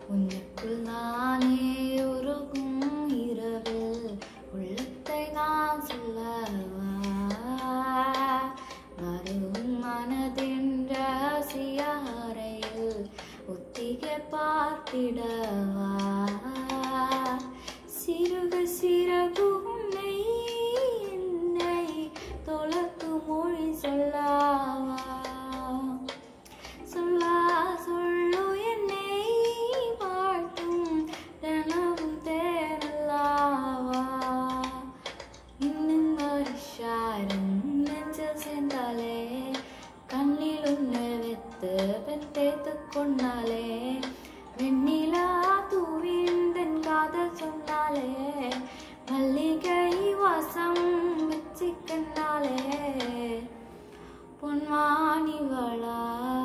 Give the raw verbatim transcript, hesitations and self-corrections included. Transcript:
உனக்குள் நானே உருகும் இரவில் உள்ளத்தை நான் சொல்லவா மறுவும் மனதின் ரகசிய அறையில் ஒத்திகை பார்த்திடவா சிறுக சிறகு உன்னை என்னை தொலைத்து மொழி சொல்லவா சொல்லா சொல்லு என்னை வாழ்த்தும் தினமும் தேனல்லாவா இன்னும் வருஷாரம் நெஞ்சில் சேர்ந்தாலே கண்ணில் உன்னை வைத்து பெற்றேத்து கொண்டாலே வெண்ணிலா தூவிந்தன் காதல் சொன்னாலே மல்லிகை வாசம் வச்சிக்கண்டாலே பொன்வாணிவளா